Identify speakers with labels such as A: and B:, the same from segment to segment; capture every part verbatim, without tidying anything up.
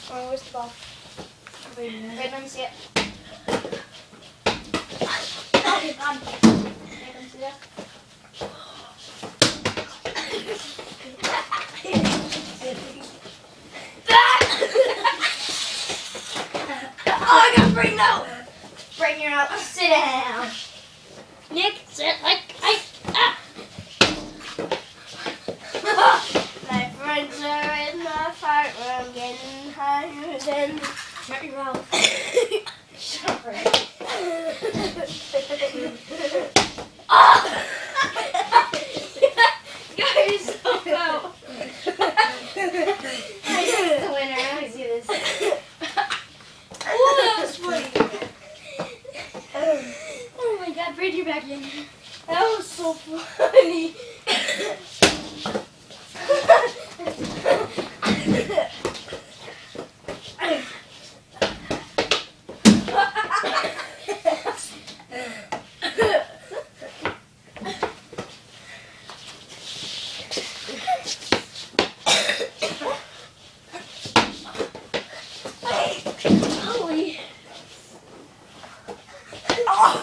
A: Oh, where's the ball? Wait, wait, let me see it. Okay, gone. Wait, let me see that. Oh, I got Braden out! Braden, you're out. Sit down. Nick, sit like I. Ah. My friends are in the fight room getting higher than. Shut your mouth. Shut up, Braden. Oh! Guys, so out. I see the winner. Let me see this. Oh, that was funny. Oh my God, Braden, you're back in. That was so funny. Holy. Oh,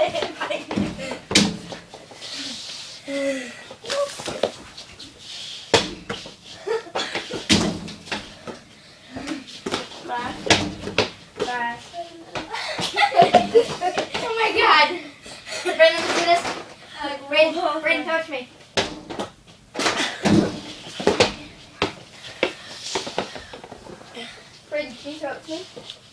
A: oh my God! Braden, do this. Uh, Braden, Braden, touch me. Braden, can you touch me?